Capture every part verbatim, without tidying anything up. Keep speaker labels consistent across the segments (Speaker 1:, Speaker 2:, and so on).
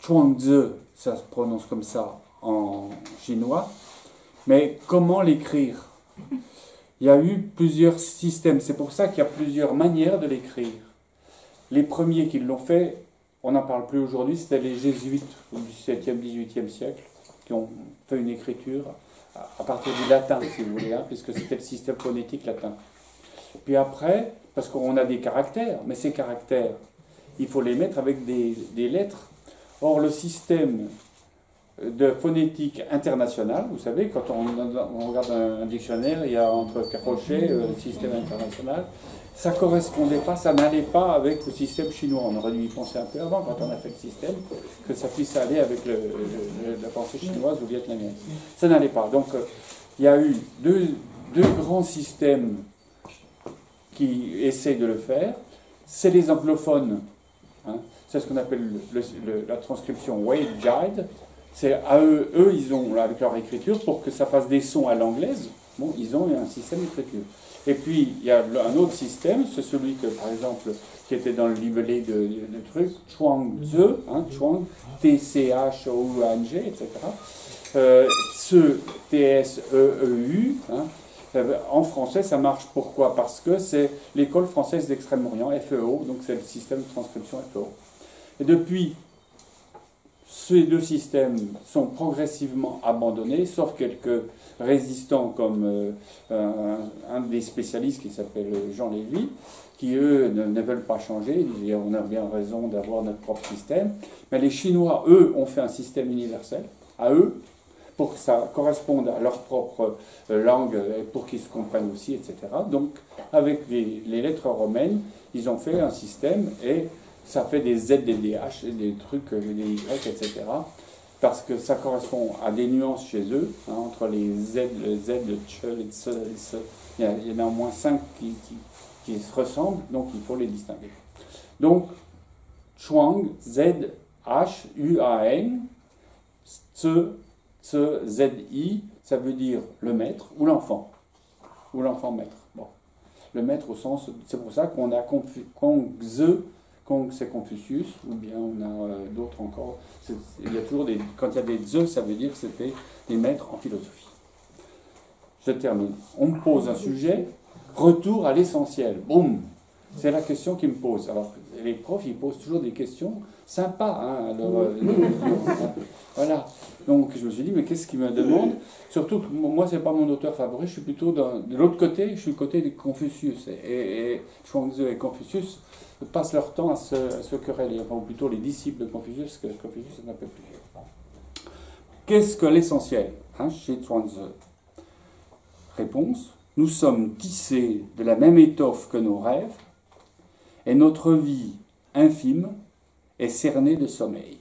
Speaker 1: Chuangzi, ça se prononce comme ça en chinois, mais comment l'écrire? Il y a eu plusieurs systèmes, c'est pour ça qu'il y a plusieurs manières de l'écrire. Les premiers qui l'ont fait, on n'en parle plus aujourd'hui, c'était les jésuites au dix-septième, dix-huitième siècle, qui ont fait une écriture à partir du latin, si vous voulez, hein, puisque c'était le système phonétique latin. Puis après, parce qu'on a des caractères, mais ces caractères, il faut les mettre avec des, des lettres. Or, le système de phonétique internationale, vous savez, quand on, on regarde un, un dictionnaire, il y a entre crochets euh, le système international, ça ne correspondait pas, ça n'allait pas avec le système chinois. On aurait dû y penser un peu avant, quand on a fait le système, que ça puisse aller avec le, le, la pensée chinoise ou vietnamienne. Ça n'allait pas. Donc, euh, il y a eu deux, deux grands systèmes qui essaient de le faire. C'est les anglophones. Hein. C'est ce qu'on appelle le, le, la transcription Wade-Guide. C'est à eux, eux, ils ont, avec leur écriture, pour que ça fasse des sons à l'anglaise, bon, ils ont un système d'écriture. Et puis, il y a un autre système, c'est celui que, par exemple, qui était dans le libellé de, de, de trucs, Chuangzi, hein, Chuang, T C H O U N G, et cetera. Euh, ce T S E E U, hein, en français, ça marche pourquoi? Parce que c'est l'école française d'Extrême-Orient, F E O, donc c'est le système de transcription F E O. Et depuis, ces deux systèmes sont progressivement abandonnés, sauf quelques résistants comme euh, un, un des spécialistes qui s'appelle Jean Lévy, qui eux ne, ne veulent pas changer, ils disent on a bien raison d'avoir notre propre système. Mais les Chinois, eux, ont fait un système universel, à eux, pour que ça corresponde à leur propre euh, langue, et pour qu'ils se comprennent aussi, et cetera. Donc, avec les, les lettres romaines, ils ont fait un système et ça fait des Z, des D H, des trucs, des Y, et cetera. Parce que ça correspond à des nuances chez eux, hein, entre les Z, le Z, le Ch, le Ce, le Ce. Il y, a, il y en a au moins cinq qui, qui, qui se ressemblent, donc il faut les distinguer. Donc, Chuang, Z, H, U, A, N, Ce, Ce, Z, I, ça veut dire le maître ou l'enfant, ou l'enfant maître. Bon. Le maître au sens, c'est pour ça qu'on a Kongzi. Kong, c'est Confucius, ou bien on a euh, d'autres encore. Il y a toujours des, quand il y a des ze, ça veut dire que c'était des maîtres en philosophie. Je termine. On me pose un sujet, retour à l'essentiel. Boum. C'est la question qui me pose. Alors, les profs, ils posent toujours des questions sympas. Hein, alors, euh, voilà. Donc, je me suis dit, mais qu'est-ce qu'il me demande? Surtout que moi, c'est pas mon auteur favori, je suis plutôt dans, de l'autre côté, je suis du côté de Confucius. Et, et Chuangzi et Confucius passent leur temps à se, à se quereller, enfin, ou plutôt les disciples de Confucius, que Confucius n'a pas plus. Qu'est-ce que l'essentiel, hein, chez Chuangzi? Réponse: nous sommes tissés de la même étoffe que nos rêves, et notre vie infime est cernée de sommeil.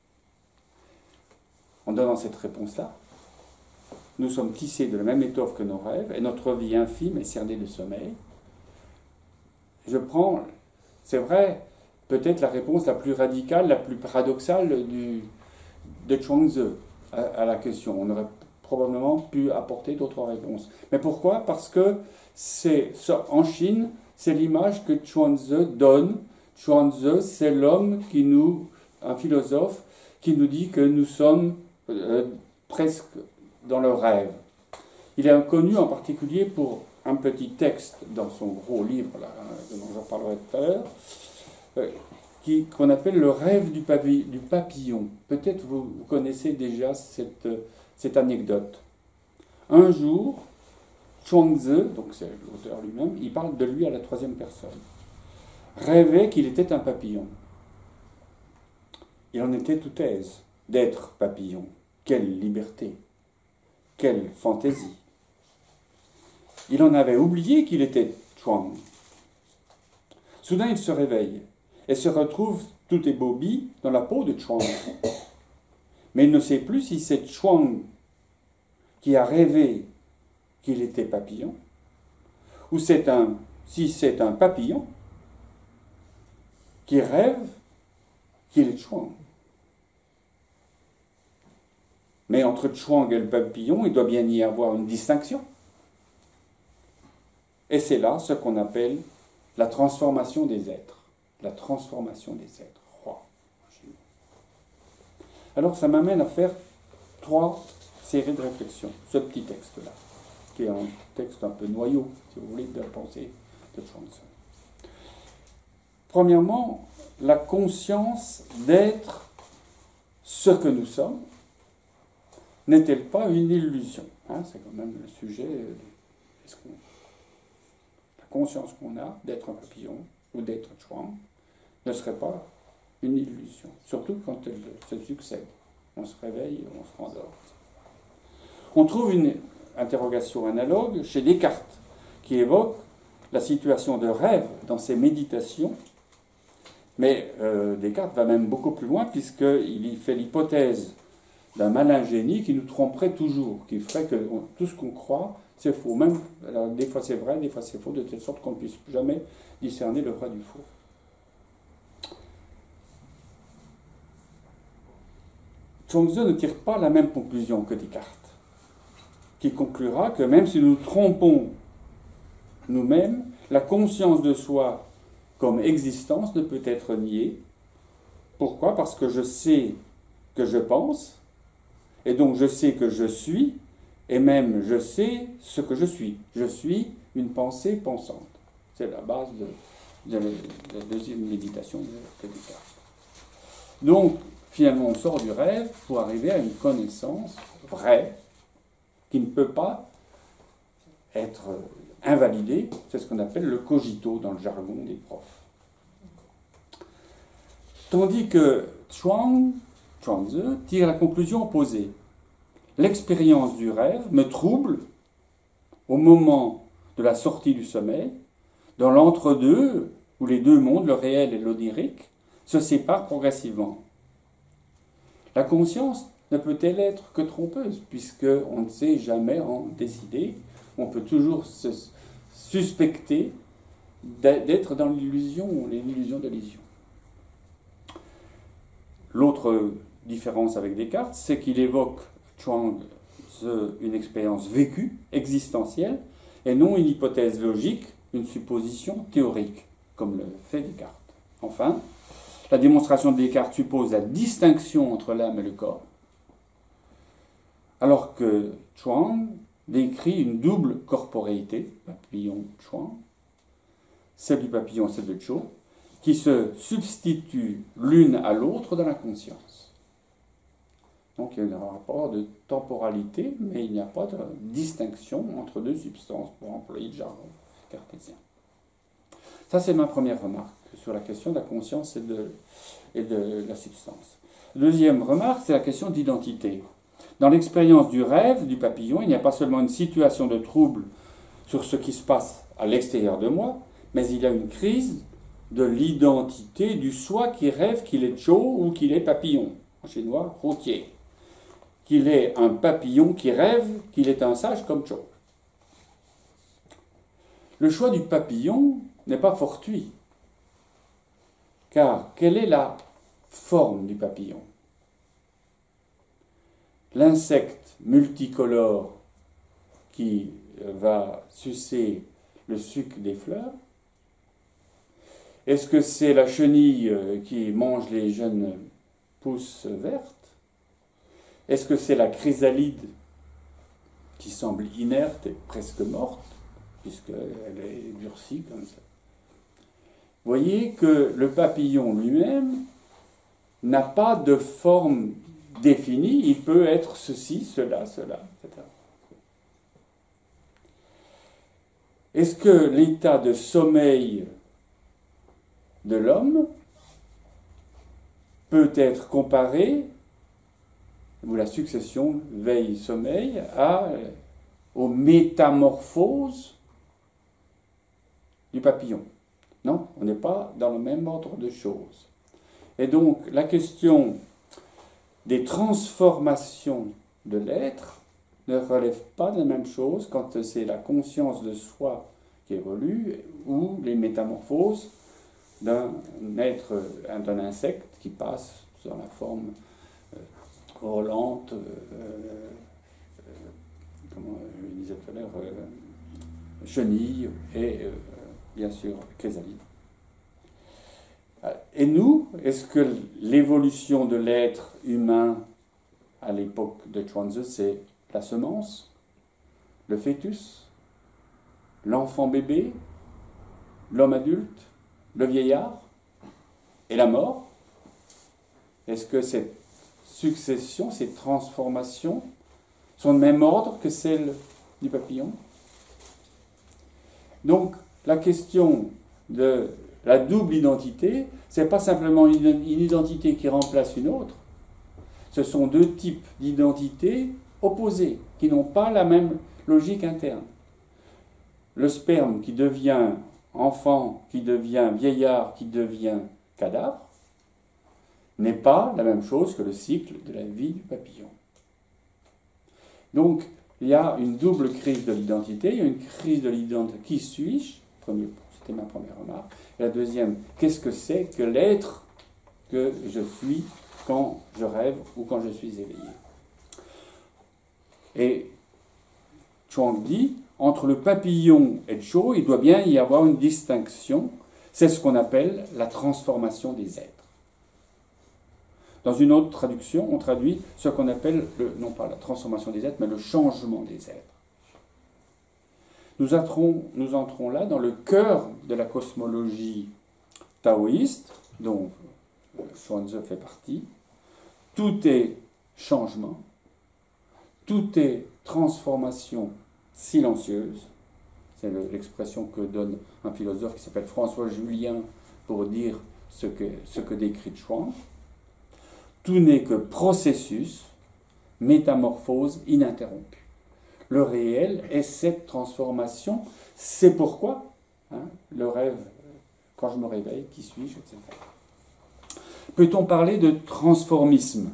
Speaker 1: En donnant cette réponse-là, nous sommes tissés de la même étoffe que nos rêves, et notre vie infime est cernée de sommeil. Je prends, c'est vrai, peut-être la réponse la plus radicale, la plus paradoxale du, de Chuangzi à, à la question. On aurait probablement pu apporter d'autres réponses. Mais pourquoi? Parce que c'est, en Chine, c'est l'image que Chuangzi donne. Chuangzi, c'est l'homme qui nous, un philosophe, qui nous dit que nous sommes euh, presque dans le rêve. Il est connu en particulier pour un petit texte dans son gros livre, là, dont j'en parlerai tout à l'heure, euh, qui, qu'on appelle le rêve du, pavi, du papillon. Peut-être vous, vous connaissez déjà cette, cette anecdote. Un jour, Chuangzi, donc c'est l'auteur lui-même, il parle de lui à la troisième personne, rêvait qu'il était un papillon. Il en était tout aise d'être papillon. Quelle liberté, quelle fantaisie. Il en avait oublié qu'il était Chuang. Soudain, il se réveille et se retrouve tout ébaubi dans la peau de Chuang. Mais il ne sait plus si c'est Chuang qui a rêvé qu'il était papillon, ou c'est un, si c'est un papillon qui rêve qu'il est Chuang. Mais entre Chuang et le papillon, il doit bien y avoir une distinction. Et c'est là ce qu'on appelle la transformation des êtres. La transformation des êtres. Alors ça m'amène à faire trois séries de réflexions. Ce petit texte-là, qui est un texte un peu noyau, si vous voulez, de la pensée de Chuang-Tzu. Premièrement, la conscience d'être ce que nous sommes n'est-elle pas une illusion, hein? C'est quand même le sujet. Est-ce qu'on, la conscience qu'on a d'être un papillon ou d'être Chuang ne serait pas une illusion, surtout quand elle se succède. On se réveille, on se rendort. On trouve une interrogation analogue chez Descartes, qui évoque la situation de rêve dans ses méditations. Mais euh, Descartes va même beaucoup plus loin, puisqu'il y fait l'hypothèse d'un malin génie qui nous tromperait toujours, qui ferait que on, tout ce qu'on croit, c'est faux. Même, alors, des fois c'est vrai, des fois c'est faux, de telle sorte qu'on ne puisse jamais discerner le vrai du faux. Chuang-Tzu ne tire pas la même conclusion que Descartes, qui conclura que même si nous trompons nous-mêmes, la conscience de soi comme existence ne peut être niée. Pourquoi ? Parce que je sais que je pense, et donc je sais que je suis, et même je sais ce que je suis. Je suis une pensée pensante. C'est la base de, de, de la deuxième méditation de Descartes. Donc, finalement, on sort du rêve pour arriver à une connaissance vraie, qui ne peut pas être invalidée. C'est ce qu'on appelle le cogito dans le jargon des profs. Tandis que Chuang, Chuang-Tzu tire la conclusion opposée. L'expérience du rêve me trouble au moment de la sortie du sommeil, dans l'entre-deux, où les deux mondes, le réel et l'onirique, se séparent progressivement. La conscience ne peut-elle être que trompeuse, puisqu'on ne sait jamais en décider. On peut toujours se suspecter d'être dans l'illusion, l'illusion de l'illusion. L'autre différence avec Descartes, c'est qu'il évoque, Chuang-Tzu, une expérience vécue, existentielle, et non une hypothèse logique, une supposition théorique, comme le fait Descartes. Enfin, la démonstration de Descartes suppose la distinction entre l'âme et le corps, alors que Chuang décrit une double corporéité, papillon-Chuang, celle du papillon, celle de Cho, qui se substituent l'une à l'autre dans la conscience. Donc il y a un rapport de temporalité, mais il n'y a pas de distinction entre deux substances, pour employer le jargon cartésien. Ça, c'est ma première remarque sur la question de la conscience et de, et de la substance. Deuxième remarque, c'est la question d'identité. Dans l'expérience du rêve, du papillon, il n'y a pas seulement une situation de trouble sur ce qui se passe à l'extérieur de moi, mais il y a une crise de l'identité du soi qui rêve qu'il est Cho ou qu'il est papillon, en chinois, routier. Qu'il est un papillon qui rêve qu'il est un sage comme Cho. Le choix du papillon n'est pas fortuit, car quelle est la forme du papillon ? L'insecte multicolore qui va sucer le suc des fleurs? Est-ce que c'est la chenille qui mange les jeunes pousses vertes? Est-ce que c'est la chrysalide qui semble inerte et presque morte, puisqu'elle est durcie comme ça? Vous voyez que le papillon lui-même n'a pas de forme définie, il peut être ceci, cela, cela, et cetera. Est-ce que l'état de sommeil de l'homme peut être comparé, ou la succession veille-sommeil, à, aux métamorphoses du papillon? Non, on n'est pas dans le même ordre de choses. Et donc, la question des transformations de l'être ne relève pas de la même chose quand c'est la conscience de soi qui évolue ou les métamorphoses d'un être, d'un insecte qui passe sur la forme euh, volante, euh, euh, comment je disais tout à l'heure, euh, chenille et euh, bien sûr chrysalide. Et nous, est-ce que l'évolution de l'être humain à l'époque de Chuang-Tzu, c'est la semence, le fœtus, l'enfant bébé, l'homme adulte, le vieillard et la mort. Est-ce que cette succession, ces transformations sont de même ordre que celles du papillon? Donc, la question de la double identité, ce n'est pas simplement une identité qui remplace une autre. Ce sont deux types d'identités opposées, qui n'ont pas la même logique interne. Le sperme qui devient enfant, qui devient vieillard, qui devient cadavre, n'est pas la même chose que le cycle de la vie du papillon. Donc, il y a une double crise de l'identité. Il y a une crise de l'identité. Qui suis-je? C'était ma première remarque. Et la deuxième, qu'est-ce que c'est que l'être que je suis quand je rêve ou quand je suis éveillé? Et Chuang dit, entre le papillon et le Cho, il doit bien y avoir une distinction. C'est ce qu'on appelle la transformation des êtres. Dans une autre traduction, on traduit ce qu'on appelle, le, non pas la transformation des êtres, mais le changement des êtres. Nous entrons, nous entrons là dans le cœur de la cosmologie taoïste, dont Chuang-Tzu fait partie. Tout est changement, tout est transformation silencieuse. C'est l'expression que donne un philosophe qui s'appelle François Julien pour dire ce que, ce que décrit Chuang. Tout n'est que processus, métamorphose ininterrompue. Le réel est cette transformation. C'est pourquoi hein, le rêve, quand je me réveille, qui suis-je, et cetera. Peut-on parler de transformisme?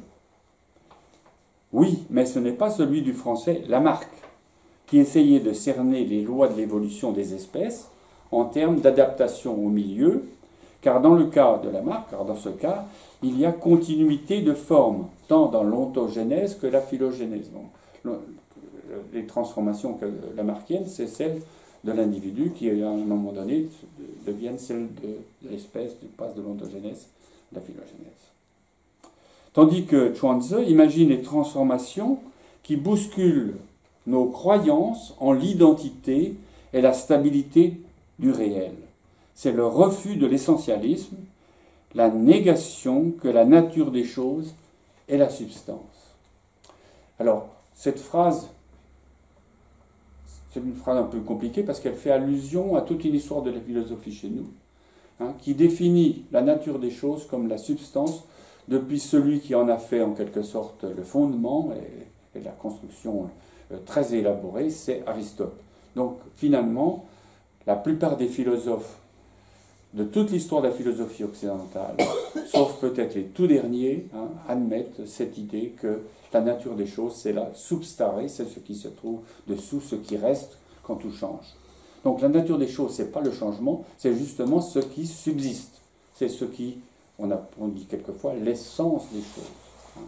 Speaker 1: Oui, mais ce n'est pas celui du français Lamarck, qui essayait de cerner les lois de l'évolution des espèces en termes d'adaptation au milieu, car dans le cas de Lamarck, car dans ce cas, il y a continuité de forme, tant dans l'ontogénèse que la phylogénèse. Donc, les transformations lamarckiennes, c'est celle de l'individu qui, à un moment donné, deviennent celles de l'espèce, passe de l'ontogénèse à la phylogénèse. Tandis que Chuang-Tzu imagine les transformations qui bousculent nos croyances en l'identité et la stabilité du réel. C'est le refus de l'essentialisme, la négation que la nature des choses est la substance. Alors, cette phrase, c'est une phrase un peu compliquée parce qu'elle fait allusion à toute une histoire de la philosophie chez nous, hein, qui définit la nature des choses comme la substance depuis celui qui en a fait en quelque sorte le fondement et, et la construction euh, très élaborée, c'est Aristote. Donc, finalement, la plupart des philosophes de toute l'histoire de la philosophie occidentale, sauf peut-être les tout derniers, hein, admettent cette idée que la nature des choses, c'est la substare, c'est ce qui se trouve dessous, ce qui reste quand tout change. Donc la nature des choses, ce n'est pas le changement, c'est justement ce qui subsiste. C'est ce qui, on, a, on dit quelquefois, l'essence des choses. Hein.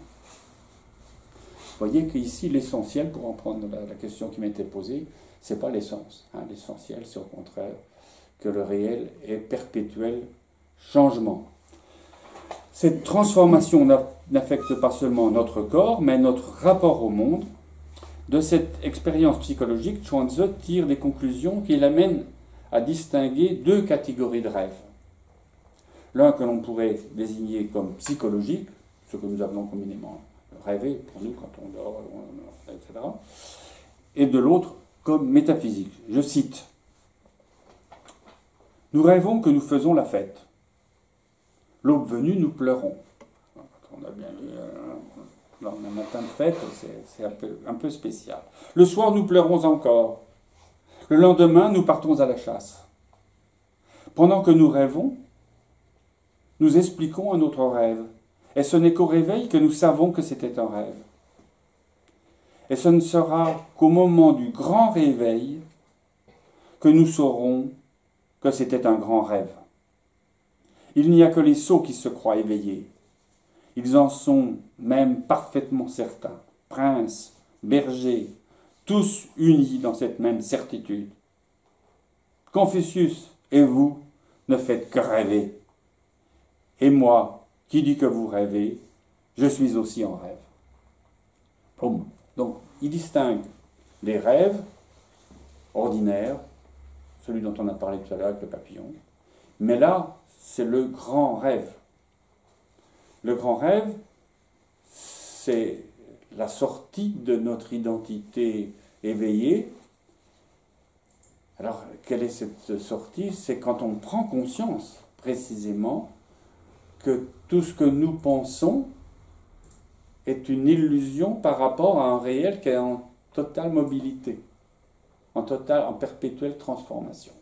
Speaker 1: Vous voyez qu'ici, l'essentiel, pour en prendre la, la question qui m'était posée, ce n'est pas l'essence. Hein. L'essentiel, c'est au contraire que le réel est perpétuel changement. Cette transformation n'affecte pas seulement notre corps, mais notre rapport au monde. De cette expérience psychologique, Chuang-Tzu tire des conclusions qui l'amènent à distinguer deux catégories de rêves. L'un que l'on pourrait désigner comme psychologique, ce que nous appelons communément rêver pour nous quand on dort, et cetera, et de l'autre comme métaphysique. Je cite: « Nous rêvons que nous faisons la fête. L'aube venue, nous pleurons. » On a bien lu, euh, un matin de fête, c'est un peu, un peu spécial. « Le soir, nous pleurons encore. Le lendemain, nous partons à la chasse. Pendant que nous rêvons, nous expliquons un autre rêve. Et ce n'est qu'au réveil que nous savons que c'était un rêve. Et ce ne sera qu'au moment du grand réveil que nous saurons que c'était un grand rêve. Il n'y a que les sots qui se croient éveillés. Ils en sont même parfaitement certains. Princes, bergers, tous unis dans cette même certitude. Confucius et vous ne faites que rêver. Et moi, qui dis que vous rêvez, je suis aussi en rêve. » Hum. Donc, il distingue les rêves ordinaires, celui dont on a parlé tout à l'heure avec le papillon, mais là, c'est le grand rêve. Le grand rêve, c'est la sortie de notre identité éveillée. Alors, quelle est cette sortie? C'est quand on prend conscience, précisément, que tout ce que nous pensons est une illusion par rapport à un réel qui est en totale mobilité, en totale, en perpétuelle transformation.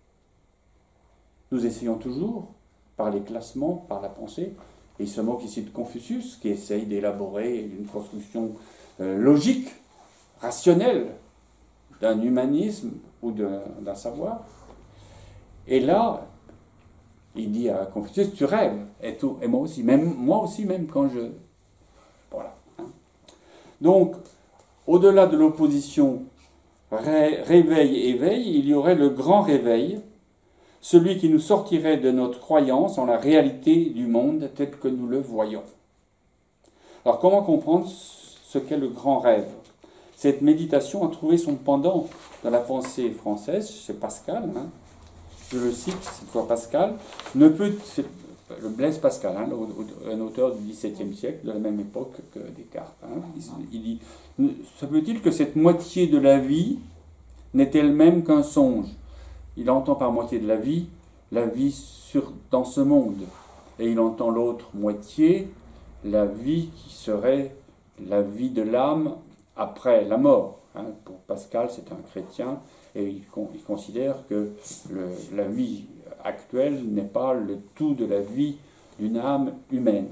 Speaker 1: Nous essayons toujours, par les classements, par la pensée, et il se moque ici de Confucius, qui essaye d'élaborer une construction euh, logique, rationnelle, d'un humanisme ou d'un savoir. Et là, il dit à Confucius, tu rêves, et, tout, et moi aussi, même moi aussi, même quand je... Voilà. Hein. Donc, au-delà de l'opposition ré réveil-éveil, il y aurait le grand réveil, celui qui nous sortirait de notre croyance en la réalité du monde tel que nous le voyons. Alors, comment comprendre ce qu'est le grand rêve? Cette méditation a trouvé son pendant dans la pensée française, chez Pascal, hein. Je le cite, cette fois Pascal, ne peut, le Blaise Pascal, hein, un auteur du dix-septième siècle, de la même époque que Descartes, hein, il, il dit, se peut-il que cette moitié de la vie n'est elle-même qu'un songe? Il entend par moitié de la vie, la vie sur, dans ce monde, et il entend l'autre moitié, la vie qui serait la vie de l'âme après la mort. Hein. Pour Pascal, c'est un chrétien, et il, il considère que le, la vie actuelle n'est pas le tout de la vie d'une âme humaine.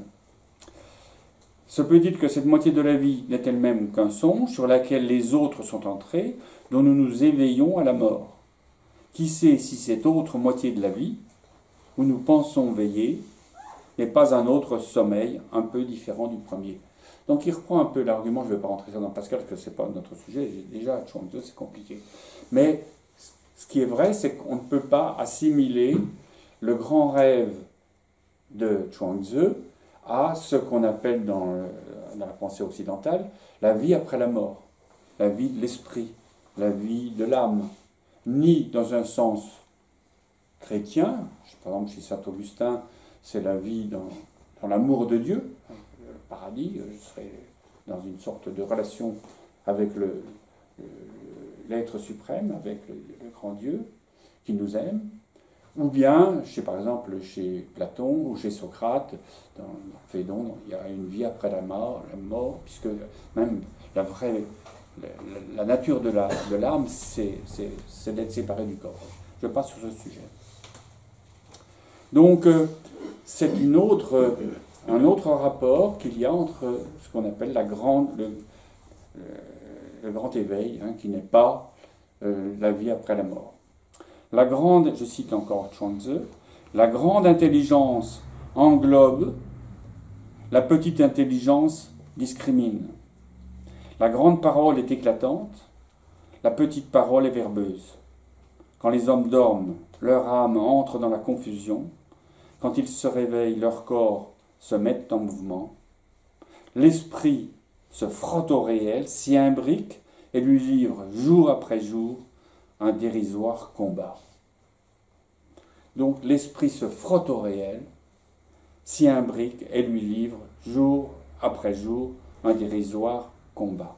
Speaker 1: Se peut-il que cette moitié de la vie n'est elle-même qu'un songe sur laquelle les autres sont entrés, dont nous nous éveillons à la mort? Qui sait si cette autre moitié de la vie, où nous pensons veiller, n'est pas un autre sommeil un peu différent du premier? Donc il reprend un peu l'argument, je ne vais pas rentrer ça dans Pascal parce que ce n'est pas notre sujet, déjà Chuang-Tzu c'est compliqué. Mais ce qui est vrai, c'est qu'on ne peut pas assimiler le grand rêve de Chuang-Tzu à ce qu'on appelle dans, le, dans la pensée occidentale la vie après la mort, la vie de l'esprit, la vie de l'âme, ni dans un sens chrétien, par exemple chez saint Augustin, c'est la vie dans, dans l'amour de Dieu, le paradis, je serai dans une sorte de relation avec le, l'être suprême, avec le, le grand Dieu qui nous aime, ou bien, chez, par exemple, chez Platon ou chez Socrate, dans Phédon, il y a une vie après la mort, la mort, puisque même la vraie, la, la nature de l'âme, de l'âme, c'est, c'est, c'est d'être séparé du corps. Je passe sur ce sujet. Donc, euh, c'est une autre, euh, un autre rapport qu'il y a entre ce qu'on appelle la grande, le, le, le grand éveil, hein, qui n'est pas euh, la vie après la mort. La grande, je cite encore Chuang-Tzu, la grande intelligence englobe, la petite intelligence discrimine. La grande parole est éclatante, la petite parole est verbeuse. Quand les hommes dorment, leur âme entre dans la confusion. Quand ils se réveillent, leur corps se met en mouvement. L'esprit se frotte au réel, s'y imbrique et lui livre jour après jour un dérisoire combat. Donc l'esprit se frotte au réel, s'y imbrique et lui livre jour après jour un dérisoire combat.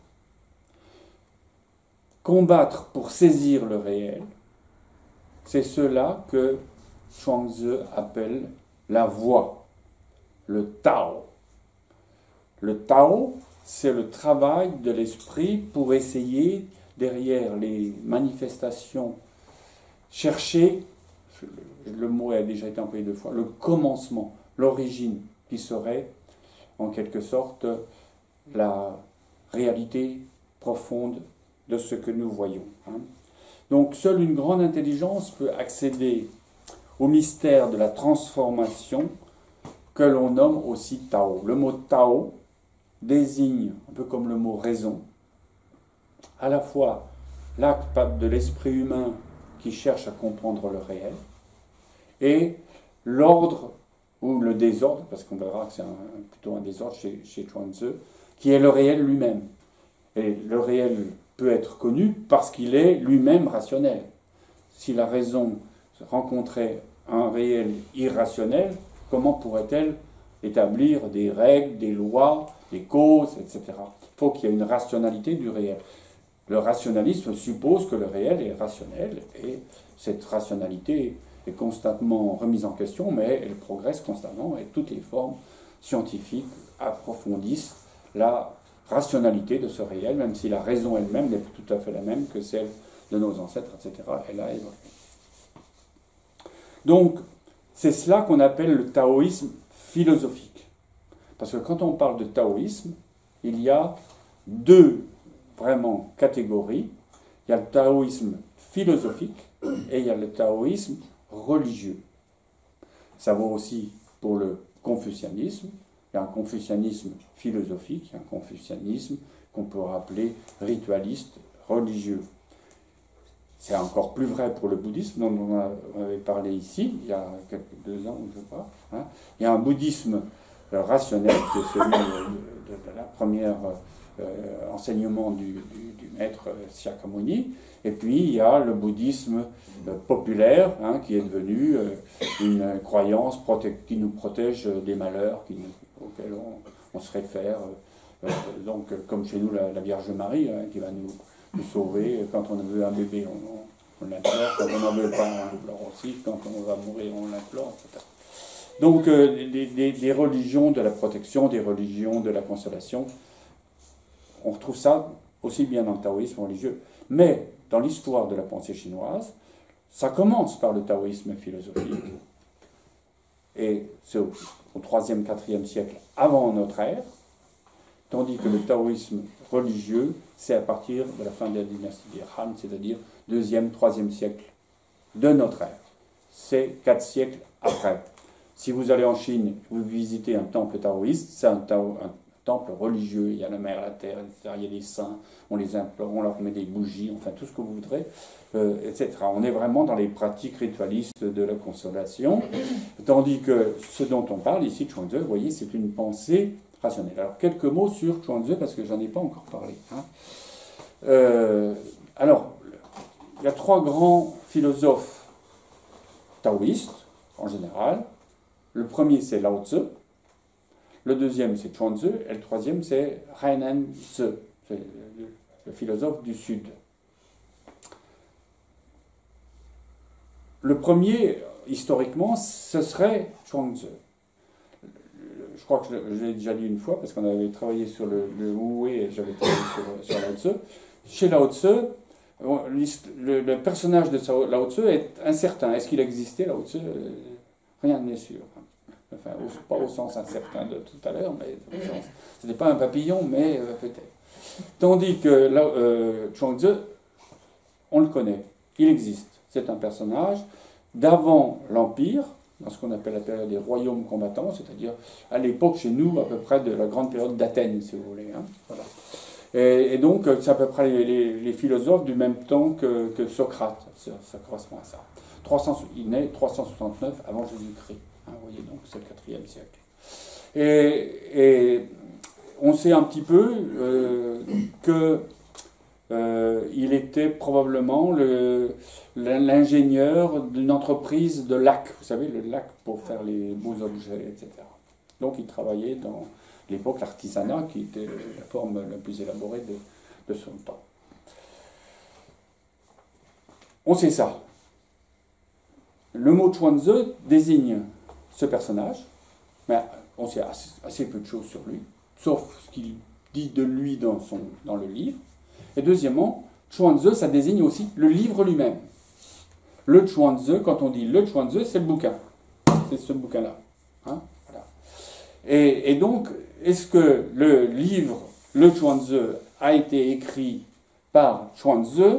Speaker 1: Combattre pour saisir le réel, c'est cela que Chuang-Tzu appelle la voie, le Tao. Le Tao, c'est le travail de l'esprit pour essayer, derrière les manifestations, chercher, le mot a déjà été employé deux fois, le commencement, l'origine, qui serait en quelque sorte la réalité profonde de ce que nous voyons. Hein. Donc seule une grande intelligence peut accéder au mystère de la transformation que l'on nomme aussi Tao. Le mot Tao désigne, un peu comme le mot raison, à la fois l'acte de l'esprit humain qui cherche à comprendre le réel et l'ordre ou le désordre, parce qu'on verra que c'est un, plutôt un désordre chez, chez Chuang-Tzu, qui est le réel lui-même. Et le réel peut être connu parce qu'il est lui-même rationnel. Si la raison rencontrait un réel irrationnel, comment pourrait-elle établir des règles, des lois, des causes, et cetera. Il faut qu'il y ait une rationalité du réel. Le rationalisme suppose que le réel est rationnel, et cette rationalité est constamment remise en question, mais elle progresse constamment, et toutes les formes scientifiques approfondissent la rationalité de ce réel, même si la raison elle-même n'est pas tout à fait la même que celle de nos ancêtres, et cetera. Elle a évolué. Donc, c'est cela qu'on appelle le taoïsme philosophique. Parce que quand on parle de taoïsme, il y a deux, vraiment, catégories. Il y a le taoïsme philosophique et il y a le taoïsme religieux. Ça vaut aussi pour le confucianisme. Il y a un confucianisme philosophique, il y a un confucianisme qu'on peut rappeler ritualiste, religieux. C'est encore plus vrai pour le bouddhisme, dont on avait parlé ici, il y a quelques deux ans, je crois. Hein. Il y a un bouddhisme euh, rationnel, qui est celui de, de, de la première euh, enseignement du, du, du maître Shakyamuni. Et puis il y a le bouddhisme euh, populaire, hein, qui est devenu euh, une croyance qui nous protège des malheurs qui nous, auxquels on, on se réfère. Euh, donc, comme chez nous, la, la Vierge Marie, hein, qui va nous nous sauver. Quand on veut un bébé, on, on l'implore. Quand on n'en veut pas, on l'implore aussi. Quand on va mourir, on l'implore, et cetera. Donc, euh, des, des, des religions de la protection, des religions de la consolation, on retrouve ça aussi bien dans le taoïsme religieux. Mais, dans l'histoire de la pensée chinoise, ça commence par le taoïsme philosophique. Et c'est au, au troisième, quatrième siècle avant notre ère, tandis que le taoïsme religieux, c'est à partir de la fin de la dynastie des Han, c'est-à-dire deuxième, troisième siècle de notre ère. C'est quatre siècles après. Si vous allez en Chine, vous visitez un temple taoïste, c'est un, tao, un temple religieux, il y a la mer, la terre, et cetera. Il y a des saints, on les implore, on leur met des bougies, enfin tout ce que vous voudrez, euh, et cetera. On est vraiment dans les pratiques ritualistes de la consolation, tandis que ce dont on parle ici, Chuang-Tzu, vous voyez, c'est une pensée rationnelle. Alors, quelques mots sur Chuang-Tzu, parce que j'en ai pas encore parlé. Hein. Euh, alors, il y a trois grands philosophes taoïstes, en général. Le premier, c'est Lao Tzu. Le deuxième, c'est Chuang-Tzu. Et le troisième, c'est Hainan Tzu, c'est le, le philosophe du Sud. Le premier, historiquement, ce serait Chuang-Tzu. Je crois que je l'ai déjà dit une fois, parce qu'on avait travaillé sur le, le Wu Wei et j'avais travaillé sur, sur Lao Tzu. Chez Lao Tzu, le, le personnage de Lao Tzu est incertain. Est-ce qu'il existait, Lao Tzu? Rien n'est sûr. Enfin, pas au sens incertain de tout à l'heure, mais ce n'était pas un papillon, mais euh, peut-être. Tandis que euh, Chuang-Tzu, on le connaît, il existe. C'est un personnage d'avant l'Empire, dans ce qu'on appelle la période des royaumes combattants, c'est-à-dire à l'époque chez nous, à peu près de la grande période d'Athènes, si vous voulez. Hein, voilà. et, et donc, c'est à peu près les, les, les philosophes du même temps que, que Socrate, ça, ça correspond à ça. trois cents, il naît trois cent soixante-neuf avant Jésus-Christ. Hein, vous voyez, donc c'est le quatrième siècle. Et, et on sait un petit peu euh, que euh, il était probablement le, l'ingénieur d'une entreprise de lac, vous savez, le lac pour faire les beaux objets, et cetera. Donc il travaillait dans l'époque l'artisanat, qui était la forme la plus élaborée de, de son temps. On sait ça. Le mot Chuang-Tzu désigne ce personnage, mais on sait assez, assez peu de choses sur lui, sauf ce qu'il dit de lui dans, son, dans le livre. Et deuxièmement, Chuang-Tzu, ça désigne aussi le livre lui-même. Le Chuang-Tzu, quand on dit le Chuang-Tzu, c'est le bouquin. C'est ce bouquin-là. Hein, voilà. et, et donc, est-ce que le livre, le Chuang-Tzu, a été écrit par Chuang-Tzu?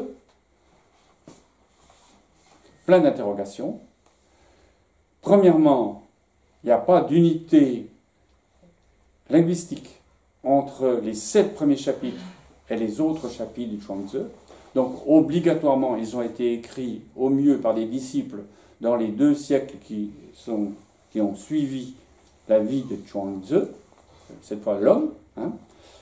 Speaker 1: Plein d'interrogations. Premièrement, il n'y a pas d'unité linguistique entre les sept premiers chapitres et les autres chapitres du Chuang-Tzu. Donc, obligatoirement, ils ont été écrits au mieux par des disciples dans les deux siècles qui, sont, qui ont suivi la vie de Chuang-Tzu, cette fois l'homme. Hein.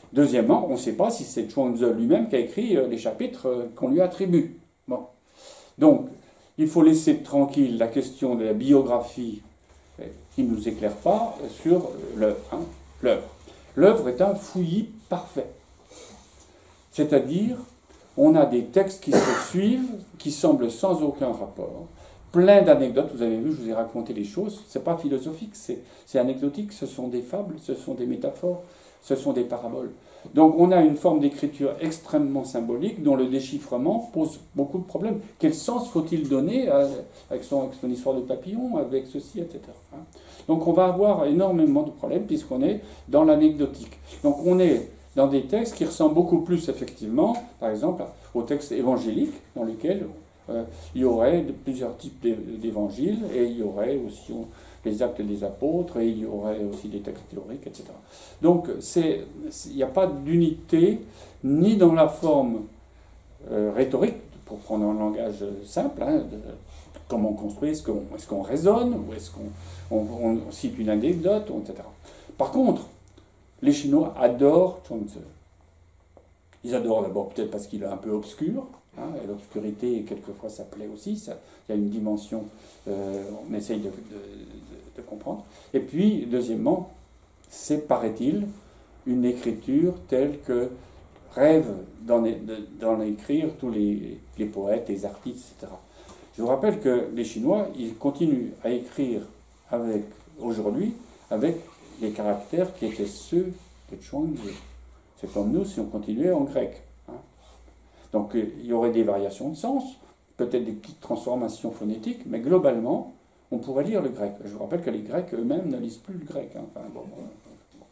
Speaker 1: Deuxièmement, on ne sait pas si c'est Chuang-Tzu lui-même qui a écrit les chapitres qu'on lui attribue. Bon. Donc, il faut laisser tranquille la question de la biographie qui ne nous éclaire pas sur l'œuvre. Hein, l'œuvre. L'œuvre est un fouillis parfait. C'est-à-dire, on a des textes qui se suivent, qui semblent sans aucun rapport, plein d'anecdotes. Vous avez vu, je vous ai raconté les choses. Ce n'est pas philosophique, c'est anecdotique. Ce sont des fables, ce sont des métaphores, ce sont des paraboles. Donc on a une forme d'écriture extrêmement symbolique dont le déchiffrement pose beaucoup de problèmes. Quel sens faut-il donner à, avec, son, avec son histoire de papillon, avec ceci, et cetera. Hein. Donc on va avoir énormément de problèmes puisqu'on est dans l'anecdotique. Donc on est dans des textes qui ressemblent beaucoup plus effectivement, par exemple, aux textes évangéliques dans lesquels euh, il y aurait de, plusieurs types d'évangiles et il y aurait aussi les actes des apôtres et il y aurait aussi des textes théoriques, et cetera. Donc il n'y a pas d'unité ni dans la forme euh, rhétorique, pour prendre un langage simple, hein, de, comment on construit, est-ce qu'on est-ce qu'on raisonne ou est-ce qu'on on, on cite une anecdote, et cetera. Par contre, les Chinois adorent Chuang-Tzu. Ils adorent d'abord peut-être parce qu'il est un peu obscur, hein, et l'obscurité, quelquefois, ça plaît aussi, ça, il y a une dimension, euh, on essaye de, de, de, de comprendre. Et puis, deuxièmement, c'est, paraît-il, une écriture telle que rêvent d'en écrire tous les, les poètes, les artistes, et cetera. Je vous rappelle que les Chinois, ils continuent à écrire avec, aujourd'hui, avec les caractères qui étaient ceux de Chuang-Tzu. C'est comme nous si on continuait en grec. Hein. Donc il y aurait des variations de sens, peut-être des petites transformations phonétiques, mais globalement, on pourrait lire le grec. Je vous rappelle que les Grecs eux-mêmes ne lisent plus le grec. Hein. Enfin, bon, bon, bon.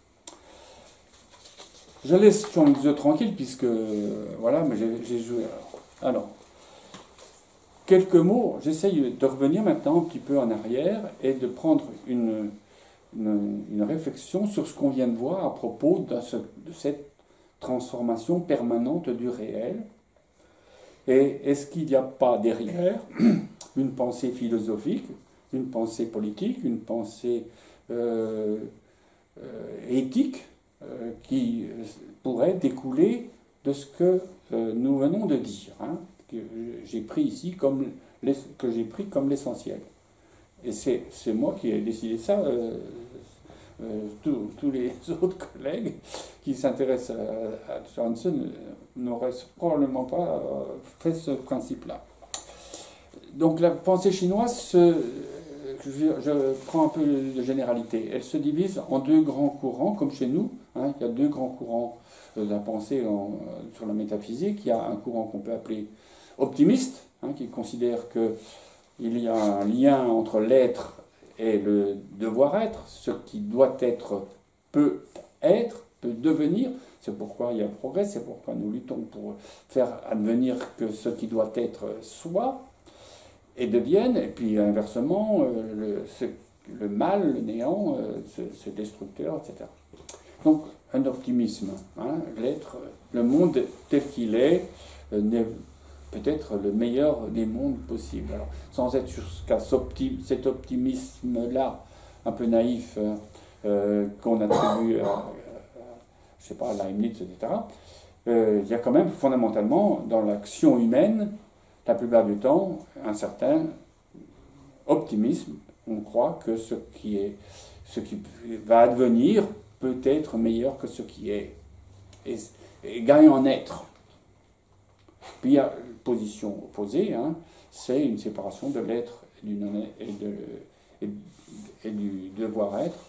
Speaker 1: Je laisse Chuang-Tzu tranquille, puisque, euh, voilà, mais j'ai joué. Alors, alors, quelques mots, j'essaye de revenir maintenant un petit peu en arrière et de prendre une... Une, une réflexion sur ce qu'on vient de voir à propos de, ce, de cette transformation permanente du réel. Et est-ce qu'il n'y a pas derrière une pensée philosophique, une pensée politique, une pensée euh, euh, éthique euh, qui pourrait découler de ce que euh, nous venons de dire, hein, que j'ai pris ici comme, que j'ai pris comme l'essentiel. Et c'est moi qui ai décidé ça. Euh, euh, tous, tous les autres collègues qui s'intéressent à, à Chuang-Tzu n'auraient probablement pas euh, fait ce principe-là. Donc la pensée chinoise, se, je, je prends un peu de généralité, elle se divise en deux grands courants, comme chez nous. Hein, il y a deux grands courants de la pensée en, sur la métaphysique. Il y a un courant qu'on peut appeler optimiste, hein, qui considère que il y a un lien entre l'être et le devoir-être. Ce qui doit être peut être, peut devenir. C'est pourquoi il y a le progrès, c'est pourquoi nous luttons pour faire advenir que ce qui doit être soit et devienne. Et puis inversement, le, ce, le mal, le néant, c'est destructeur, et cetera. Donc un optimisme. Hein, l'être, le monde tel qu'il est, n'est peut-être le meilleur des mondes possibles. Alors, sans être jusqu'à cet optimisme-là, un peu naïf, euh, euh, qu'on attribue à, à, je sais pas, à Leibniz, et cetera, euh, il y a quand même fondamentalement, dans l'action humaine, la plupart du temps, un certain optimisme. On croit que ce qui, est, ce qui va advenir peut être meilleur que ce qui est, et, et gagne en être. Puis il y a une position opposée, hein, c'est une séparation de l'être et, et, et, et du devoir-être.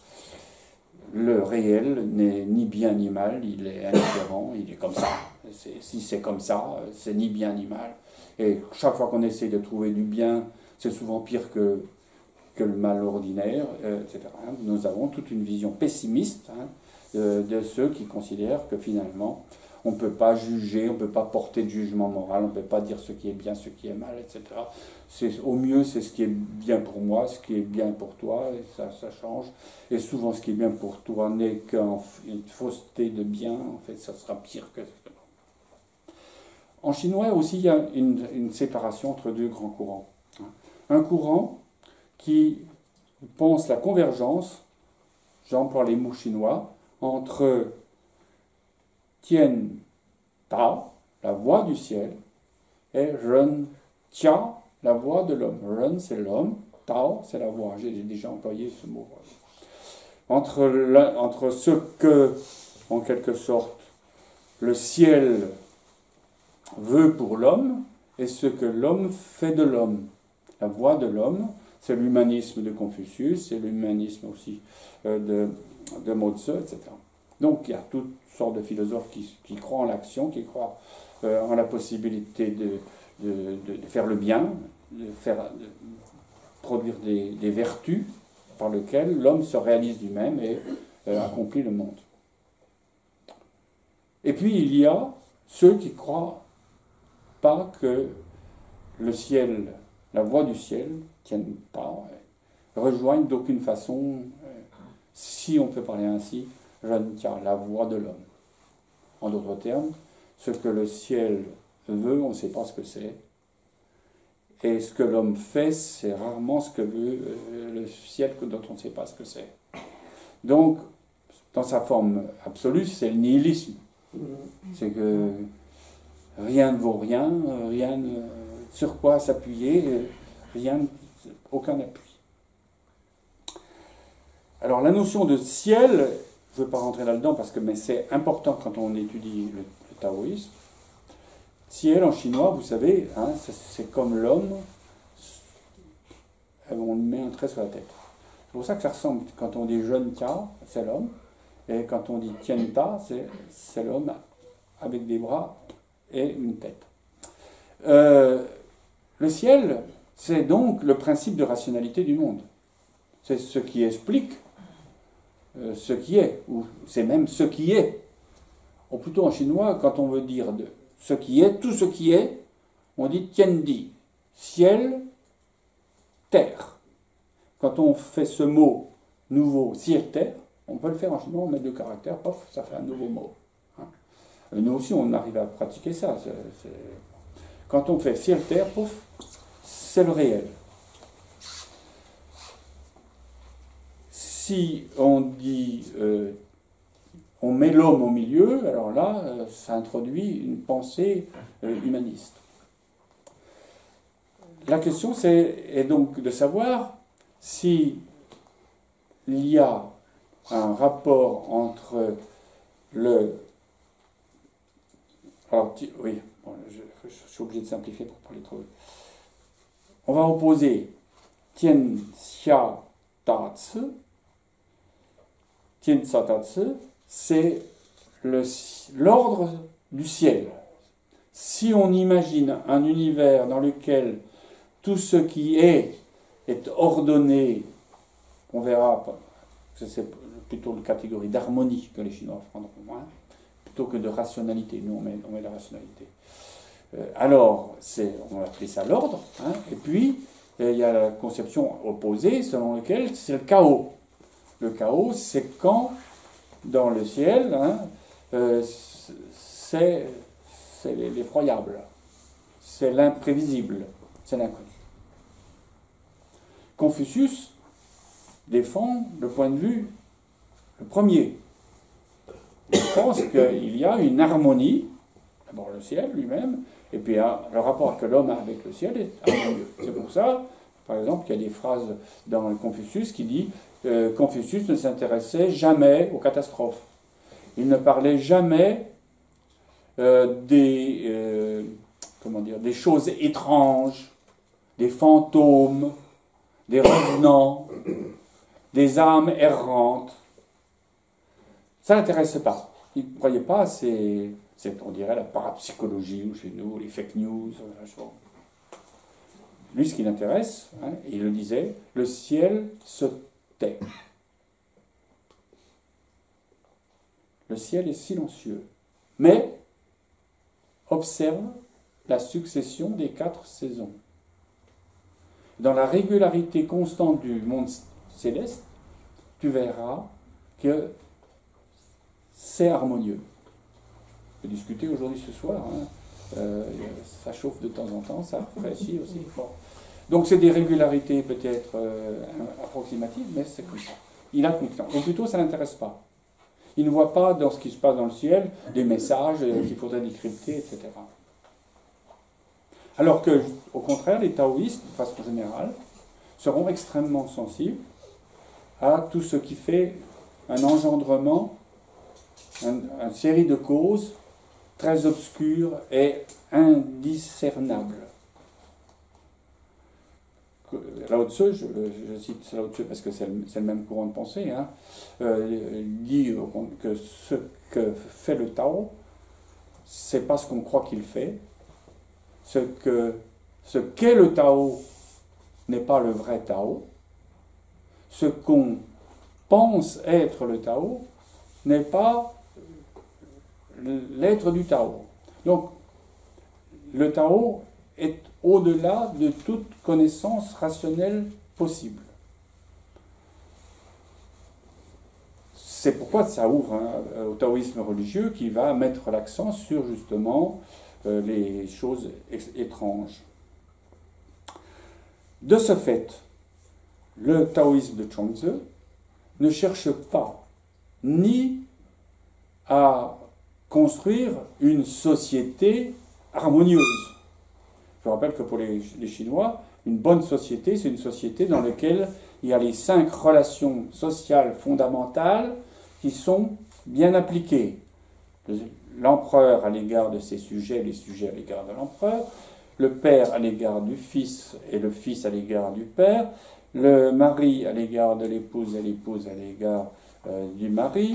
Speaker 1: Le réel n'est ni bien ni mal, il est indifférent, il est comme ça. Si c'est comme ça, c'est ni bien ni mal. Et chaque fois qu'on essaie de trouver du bien, c'est souvent pire que, que le mal ordinaire, euh, et cetera. Nous avons toute une vision pessimiste, hein, de, de ceux qui considèrent que finalement, on ne peut pas juger, on ne peut pas porter de jugement moral, on ne peut pas dire ce qui est bien, ce qui est mal, et cetera. Au mieux, c'est ce qui est bien pour moi, ce qui est bien pour toi, et ça, ça change. Et souvent, ce qui est bien pour toi n'est qu'une fausseté de bien, en fait, ça sera pire que... En chinois aussi, il y a une, une séparation entre deux grands courants. Un courant qui pense la convergence, j'emploie les mots chinois, entre... Tien Ta, la voix du ciel, et Ren Tia, la voix de l'homme. Ren, c'est l'homme, Tao, c'est la voix. J'ai déjà employé ce mot. Entre, la, entre ce que, en quelque sorte, le ciel veut pour l'homme et ce que l'homme fait de l'homme. La voix de l'homme, c'est l'humanisme de Confucius, c'est l'humanisme aussi euh, de, de Mo Tse, et cetera. Donc il y a toutes sortes de philosophes qui, qui croient en l'action, qui croient euh, en la possibilité de, de, de, de faire le bien, de, faire, de produire des, des vertus par lesquelles l'homme se réalise lui-même et euh, accomplit le monde. Et puis il y a ceux qui croient pas que le ciel, la voix du ciel, tienne pas, rejoignent d'aucune façon, si on peut parler ainsi, la voix de l'homme. En d'autres termes, ce que le ciel veut, on ne sait pas ce que c'est, et ce que l'homme fait, c'est rarement ce que veut le ciel dont on ne sait pas ce que c'est. Donc, dans sa forme absolue, c'est le nihilisme. C'est que rien ne vaut rien, rien ne, sur quoi s'appuyer, rien, aucun appui. Alors la notion de ciel, je ne veux pas rentrer là-dedans parce que mais c'est important quand on étudie le, le taoïsme. Ciel en chinois, vous savez, hein, c'est comme l'homme, on lui met un trait sur la tête. C'est pour ça que ça ressemble, quand on dit jeune tia, c'est l'homme, et quand on dit tien ta, c'est l'homme avec des bras et une tête. Euh, le ciel, c'est donc le principe de rationalité du monde. C'est ce qui explique euh, ce qui est, ou c'est même ce qui est. Ou plutôt en chinois, quand on veut dire de ce qui est, tout ce qui est, on dit tiandi, ciel, terre. Quand on fait ce mot nouveau, ciel-terre, on peut le faire en chinois, on met deux caractères, pof, ça fait un nouveau mot. Hein. Nous aussi, on arrive à pratiquer ça. C'est, c'est... Quand on fait ciel-terre, pof, c'est le réel. Si on dit, euh, on met l'homme au milieu, alors là, euh, ça introduit une pensée euh, humaniste. La question c'est, est donc de savoir si il y a un rapport entre le... Alors, oui, bon, je, je suis obligé de simplifier pour parler trop. On va opposer Tien Xia Ta Tzu. Tien Xia Ta Tzu, c'est l'ordre du ciel. Si on imagine un univers dans lequel tout ce qui est est ordonné, on verra, c'est plutôt une catégorie d'harmonie que les Chinois prendront moins, plutôt que de rationalité. Nous, on met, on met la rationalité. Euh, alors, on va appeler ça l'ordre, hein, et puis il y a la conception opposée selon laquelle c'est le chaos. Le chaos, c'est quand, dans le ciel, hein, euh, c'est l'effroyable, c'est l'imprévisible, c'est l'inconnu. Confucius défend le point de vue, le premier. Il pense qu'il y a une harmonie, d'abord le ciel lui-même, et puis hein, le rapport que l'homme a avec le ciel est harmonieux. C'est pour ça, par exemple, qu'il y a des phrases dans le Confucius qui dit euh, Confucius ne s'intéressait jamais aux catastrophes. Il ne parlait jamais euh, des, euh, comment dire, des choses étranges, des fantômes, des revenants, des âmes errantes. Ça ne l'intéressait pas. Il ne croyait pas à ces, c'est, on dirait, la parapsychologie, ou chez nous, les fake news. Lui, ce qui l'intéresse, hein, il le disait, le ciel se tait. Le ciel est silencieux, mais observe la succession des quatre saisons. Dans la régularité constante du monde céleste, tu verras que c'est harmonieux. On peut discuter aujourd'hui ce soir, hein. euh, ça chauffe de temps en temps, ça rafraîchit aussi. Bon. Donc c'est des régularités peut-être euh, approximatives, mais c'est comme ça. Il a confiance. Ou plutôt, ça ne l'intéresse pas. Il ne voit pas dans ce qui se passe dans le ciel des messages qu'il faudrait décrypter, et cetera. Alors que, au contraire, les taoïstes, de façon générale, seront extrêmement sensibles à tout ce qui fait un engendrement, un, une série de causes très obscures et indiscernables. Lao Tzu, je, je cite Lao Tzu parce que c'est le, le même courant de pensée, hein, euh, dit que ce que fait le Tao, c'est pas ce qu'on croit qu'il fait. Ce que ce qu'est le Tao n'est pas le vrai Tao. Ce qu'on pense être le Tao n'est pas l'être du Tao. Donc, le Tao est au-delà de toute connaissance rationnelle possible. C'est pourquoi ça ouvre hein, au taoïsme religieux qui va mettre l'accent sur justement euh, les choses étranges. De ce fait, le taoïsme de Chuang-Tzu ne cherche pas ni à construire une société harmonieuse. Je rappelle que pour les, les Chinois, une bonne société, c'est une société dans laquelle il y a les cinq relations sociales fondamentales qui sont bien appliquées. L'empereur à l'égard de ses sujets, les sujets à l'égard de l'empereur, le père à l'égard du fils et le fils à l'égard du père, le mari à l'égard de l'épouse et l'épouse à l'égard euh, du mari,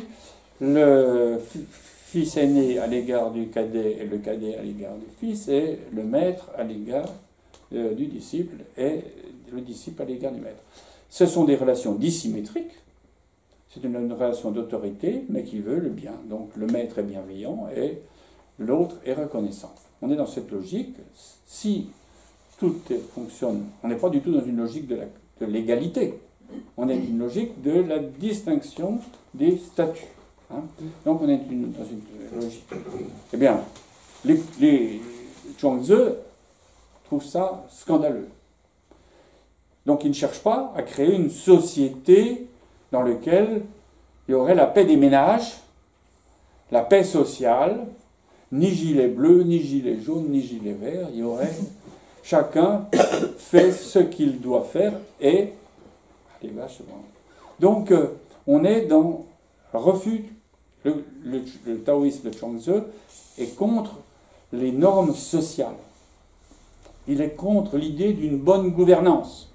Speaker 1: le fils aîné à l'égard du cadet et le cadet à l'égard du fils, et le maître à l'égard euh, du disciple et le disciple à l'égard du maître. Ce sont des relations dissymétriques, c'est une, une relation d'autorité, mais qui veut le bien. Donc le maître est bienveillant et l'autre est reconnaissant. On est dans cette logique. Si tout fonctionne, on n'est pas du tout dans une logique de, la, de l'égalité, on est dans une logique de la distinction des statuts. Hein. Donc on est une, dans une logique. Eh bien, les, les Chuang-Tzu trouvent ça scandaleux. Donc ils ne cherchent pas à créer une société dans laquelle il y aurait la paix des ménages, la paix sociale, ni gilet bleu, ni gilet jaune, ni gilet vert. Il y aurait chacun fait ce qu'il doit faire et les vaches. Donc euh, on est dans le refus. Le, le, le taoïsme de Chuang-Tzu est contre les normes sociales. Il est contre l'idée d'une bonne gouvernance,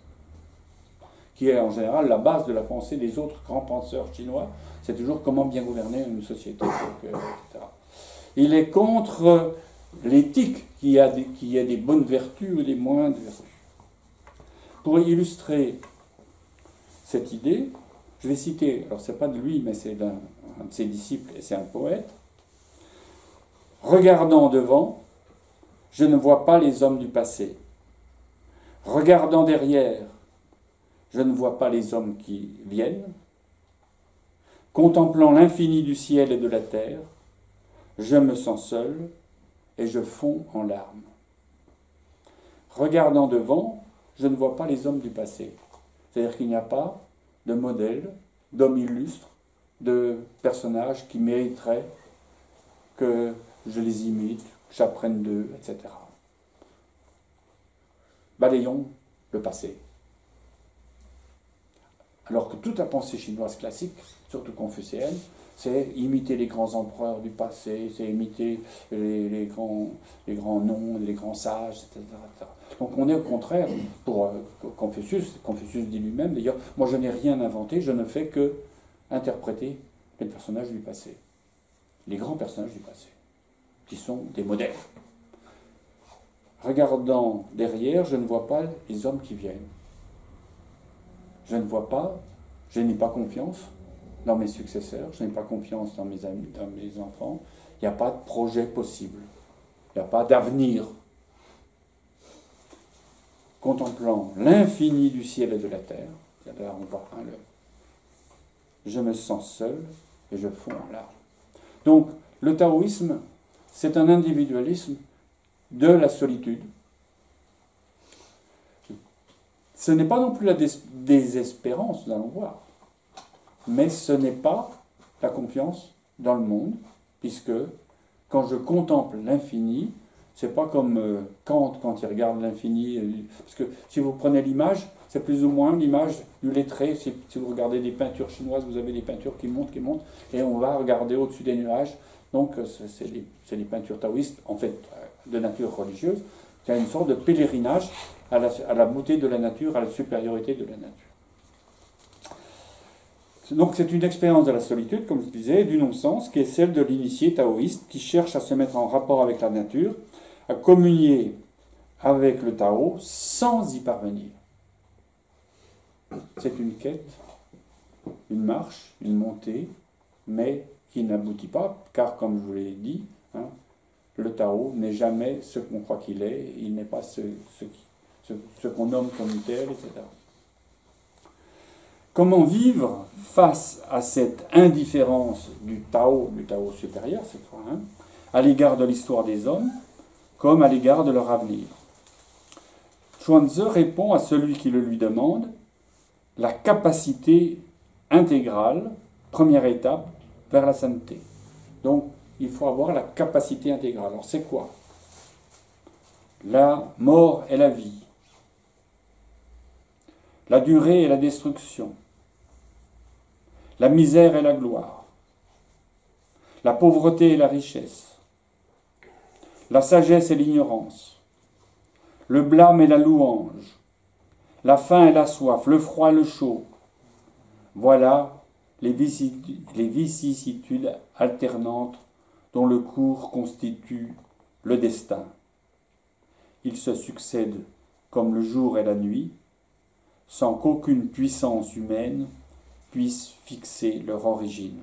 Speaker 1: qui est en général la base de la pensée des autres grands penseurs chinois. C'est toujours comment bien gouverner une société, et cetera. Il est contre l'éthique, qui a des, qui a des bonnes vertus ou des moindres vertus. Pour illustrer cette idée, je vais citer, alors c'est pas de lui, mais c'est d'un un de ses disciples, et c'est un poète. Regardant devant, je ne vois pas les hommes du passé. Regardant derrière, je ne vois pas les hommes qui viennent. Contemplant l'infini du ciel et de la terre, je me sens seul et je fonds en larmes. Regardant devant, je ne vois pas les hommes du passé. C'est-à-dire qu'il n'y a pas de modèle, d'hommes illustres, de personnages qui mériteraient que je les imite, que j'apprenne d'eux, et cetera. Balayons le passé. Alors que toute la pensée chinoise classique, surtout confucéenne, c'est imiter les grands empereurs du passé, c'est imiter les, les, grands, les grands noms, les grands sages, et cetera. Donc on est au contraire, pour euh, Confucius, Confucius dit lui-même d'ailleurs, moi je n'ai rien inventé, je ne fais que interpréter les personnages du passé, les grands personnages du passé, qui sont des modèles. Regardant derrière, je ne vois pas les hommes qui viennent. Je ne vois pas, je n'ai pas confiance dans mes successeurs, je n'ai pas confiance dans mes amis, dans mes enfants. Il n'y a pas de projet possible. Il n'y a pas d'avenir. Contemplant l'infini du ciel et de la terre, là on voit un le. Je me sens seul et je fonds en larmes. Donc, le taoïsme, c'est un individualisme de la solitude. Ce n'est pas non plus la dés- désespérance, nous allons voir, mais ce n'est pas la confiance dans le monde, puisque quand je contemple l'infini, c'est pas comme euh, Kant quand il regarde l'infini, euh, parce que si vous prenez l'image, c'est plus ou moins l'image du lettré. Si, si vous regardez des peintures chinoises, vous avez des peintures qui montent, qui montent, et on va regarder au-dessus des nuages. Donc c'est des, c'est des peintures taoïstes, en fait, de nature religieuse. Il y a une sorte de pèlerinage à la, à la beauté de la nature, à la supériorité de la nature. Donc c'est une expérience de la solitude, comme je disais, du non-sens, qui est celle de l'initié taoïste qui cherche à se mettre en rapport avec la nature, à communier avec le Tao sans y parvenir. C'est une quête, une marche, une montée, mais qui n'aboutit pas, car comme je vous l'ai dit, hein, le Tao n'est jamais ce qu'on croit qu'il est, il n'est pas ce, ce, ce, ce qu'on nomme comme tel, et cetera. Comment vivre face à cette indifférence du Tao, du Tao supérieur cette fois, hein, à l'égard de l'histoire des hommes, comme à l'égard de leur avenir? Chuang-Tzu répond à celui qui le lui demande: la capacité intégrale, première étape vers la sainteté. Donc, il faut avoir la capacité intégrale. Alors, c'est quoi? La mort et la vie, la durée et la destruction, la misère et la gloire, la pauvreté et la richesse, la sagesse et l'ignorance, le blâme et la louange, la faim et la soif, le froid et le chaud. Voilà les vicissitudes, les vicissitudes alternantes dont le cours constitue le destin. Ils se succèdent comme le jour et la nuit, sans qu'aucune puissance humaine puisse fixer leur origine.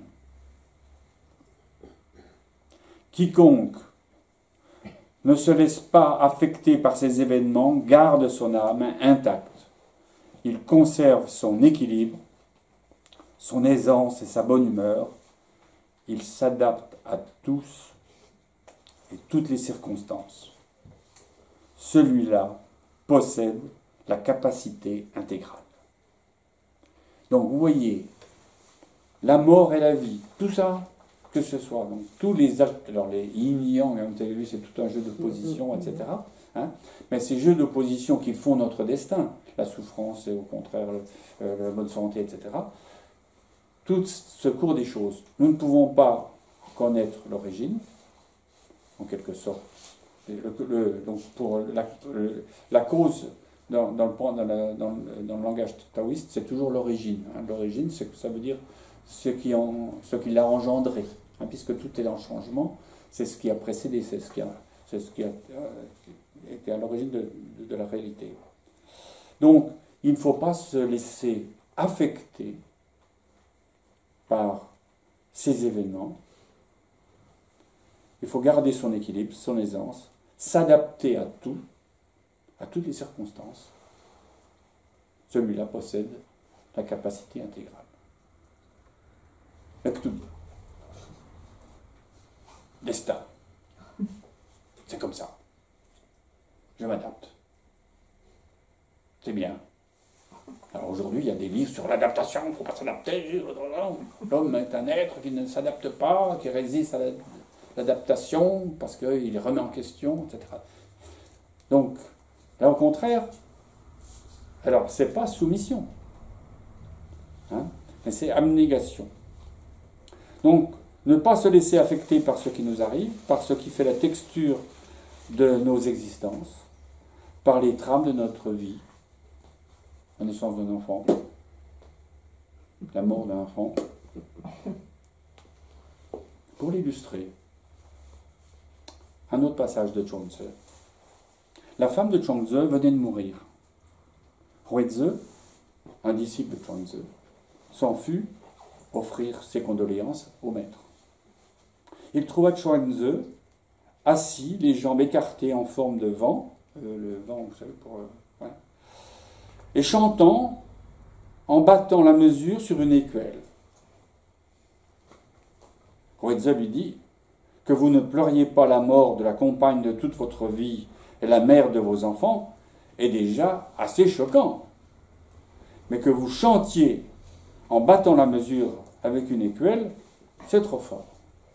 Speaker 1: Quiconque ne se laisse pas affecter par ces événements garde son âme intacte. Il conserve son équilibre, son aisance et sa bonne humeur. Il s'adapte à tous et toutes les circonstances. Celui-là possède la capacité intégrale. Donc vous voyez, la mort et la vie, tout ça, que ce soit, donc tous les actes, alors les yin-yang, vous avez vu, c'est tout un jeu de position, et cetera. Hein, mais ces jeux de position qui font notre destin, la souffrance et au contraire euh, la bonne santé, et cetera. Tout ce cours des choses. Nous ne pouvons pas connaître l'origine, en quelque sorte. Le, le, donc pour la, le, la cause dans, dans, le, dans, la, dans, le, dans le langage taoïste, c'est toujours l'origine. Hein. L'origine, c'est que ça veut dire ce qui, en, ce qui l'a engendré, hein, puisque tout est en changement. C'est ce qui a précédé, c'est ce qui a, c'est ce qui a euh, été à l'origine de, de, de la réalité. Donc, il ne faut pas se laisser affecter par ces événements. Il faut garder son équilibre, son aisance, s'adapter à tout, à toutes les circonstances. Celui-là possède la capacité intégrale. Tout. Destin. C'est comme ça. Je m'adapte. C'est bien. Alors aujourd'hui, il y a des livres sur l'adaptation, il ne faut pas s'adapter. L'homme est un être qui ne s'adapte pas, qui résiste à l'adaptation parce qu'il remet en question, et cetera. Donc, là au contraire, alors c'est pas soumission, hein, mais c'est abnégation. Donc, ne pas se laisser affecter par ce qui nous arrive, par ce qui fait la texture de nos existences, par les trames de notre vie, la naissance d'un enfant, la mort d'un enfant. Pour l'illustrer, un autre passage de Chuang-Tzu. La femme de Chuang-Tzu venait de mourir. Huizhi, un disciple de Chuang-Tzu, s'en fut offrir ses condoléances au maître. Il trouva Chuang-Tzu assis, les jambes écartées en forme de vent, euh, le vent, vous savez, pour... Euh, voilà, et chantant en battant la mesure sur une écuelle. Huizhi lui dit que vous ne pleuriez pas la mort de la compagne de toute votre vie et la mère de vos enfants est déjà assez choquant, mais que vous chantiez en battant la mesure avec une écuelle, c'est trop fort.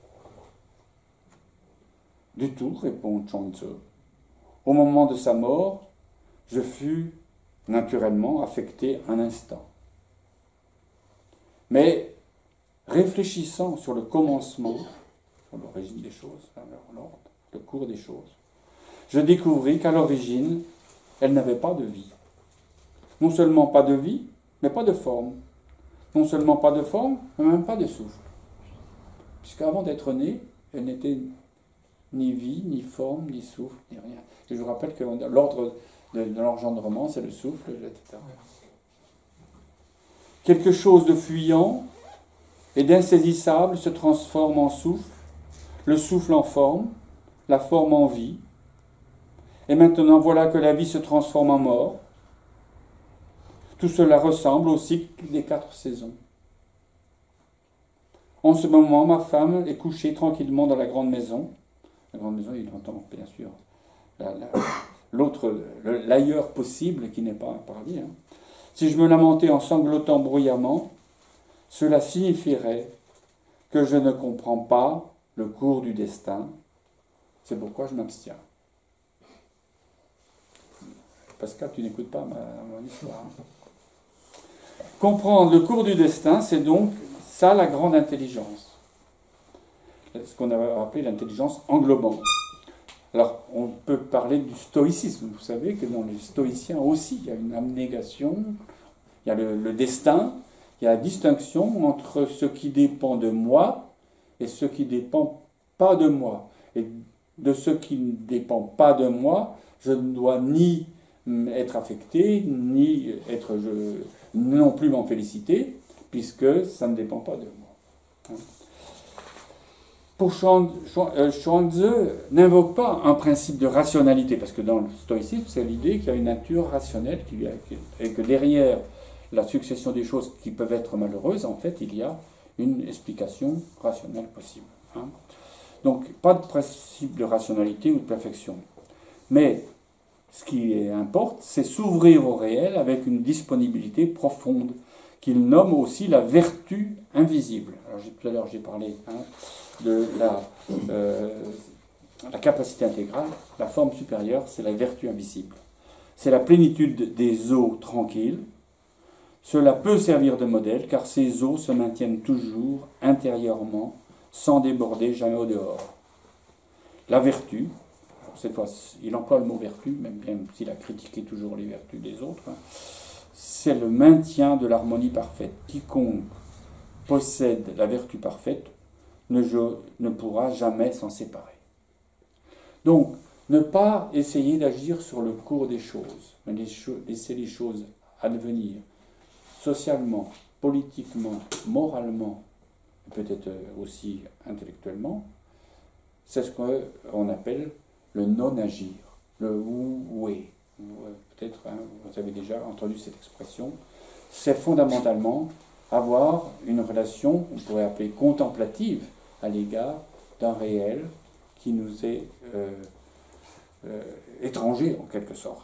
Speaker 1: Du tout, répond Chuang-Tzu. Au moment de sa mort, je fus naturellement affecté un instant. Mais réfléchissant sur le commencement, sur l'origine des choses, l'ordre, le cours des choses, je découvris qu'à l'origine, elle n'avait pas de vie. Non seulement pas de vie, mais pas de forme. Non seulement pas de forme, mais même pas de souffle. Puisqu'avant d'être née, elle n'était ni vie, ni forme, ni souffle, ni rien. Je vous rappelle que l'ordre de, de l'engendrement, c'est le souffle, et cetera. Quelque chose de fuyant et d'insaisissable se transforme en souffle, le souffle en forme, la forme en vie. Et maintenant, voilà que la vie se transforme en mort. Tout cela ressemble au cycle des quatre saisons. En ce moment, ma femme est couchée tranquillement dans la grande maison. La grande maison, il entend, bien sûr, la, la, l'autre, le, l'ailleurs possible qui n'est pas un paradis. Hein. Si je me lamentais en sanglotant bruyamment, cela signifierait que je ne comprends pas le cours du destin. C'est pourquoi je m'abstiens. Pascal, tu n'écoutes pas ma, mon histoire. Comprendre le cours du destin, c'est donc ça la grande intelligence. Ce qu'on a appelé l'intelligence englobante. Alors, on peut parler du stoïcisme. Vous savez que dans les stoïciens aussi, il y a une abnégation, il y a le, le destin, il y a la distinction entre ce qui dépend de moi et ce qui ne dépend pas de moi. Et de ce qui ne dépend pas de moi, je ne dois ni être affecté, ni être, je, non plus m'en féliciter, puisque ça ne dépend pas de moi. Pour Chuang-Tzu, n'invoque pas un principe de rationalité, parce que dans le stoïcisme, c'est l'idée qu'il y a une nature rationnelle, qu'il y a, et que derrière la succession des choses qui peuvent être malheureuses, en fait, il y a une explication rationnelle possible. Hein. Donc, pas de principe de rationalité ou de perfection. Mais ce qui importe, c'est s'ouvrir au réel avec une disponibilité profonde, qu'il nomme aussi la vertu invisible. Alors, tout à l'heure, j'ai parlé hein, de la, euh, la capacité intégrale. La forme supérieure, c'est la vertu invisible. C'est la plénitude des eaux tranquilles. Cela peut servir de modèle, car ces eaux se maintiennent toujours intérieurement, sans déborder jamais au dehors. La vertu, cette fois, il emploie le mot vertu, même bien s'il a critiqué toujours les vertus des autres, hein, c'est le maintien de l'harmonie parfaite. Quiconque possède la vertu parfaite ne, ne pourra jamais s'en séparer. Donc, ne pas essayer d'agir sur le cours des choses, mais laisser les choses advenir socialement, politiquement, moralement, peut-être aussi intellectuellement, c'est ce qu'on appelle le non-agir, le wu-wei. Peut-être, hein, vous avez déjà entendu cette expression. C'est fondamentalement avoir une relation, on pourrait appeler contemplative, à l'égard d'un réel qui nous est euh, euh, étranger, en quelque sorte.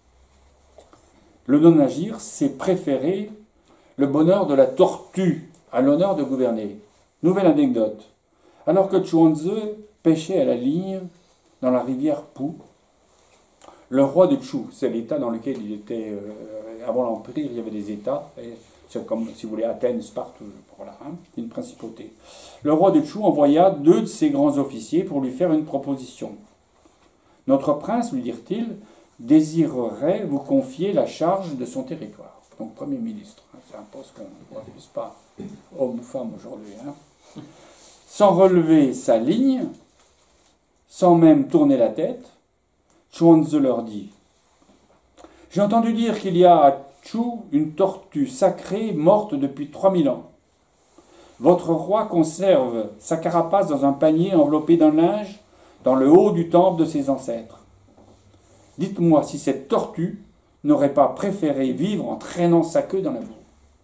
Speaker 1: Le non-agir, c'est préférer le bonheur de la tortue à l'honneur de gouverner. Nouvelle anecdote. Alors que Chuang-Tzu pêchait à la ligne dans la rivière Pu, le roi de Chu, c'est l'état dans lequel il était, euh, avant l'Empire, il y avait des états, et c'est comme, si vous voulez, Athènes, Sparte, voilà, hein, une principauté. Le roi de Chu envoya deux de ses grands officiers pour lui faire une proposition. Notre prince, lui dirent-ils, désirerait vous confier la charge de son territoire. Donc, Premier ministre, hein, c'est un poste qu'on ne refuse pas, homme ou femme aujourd'hui. Hein. Sans relever sa ligne, sans même tourner la tête, Chuang-Tzu leur dit « J'ai entendu dire qu'il y a à Chu une tortue sacrée morte depuis trois mille ans. Votre roi conserve sa carapace dans un panier enveloppé d'un linge dans le haut du temple de ses ancêtres. Dites-moi si cette tortue n'aurait pas préféré vivre en traînant sa queue dans la boue. »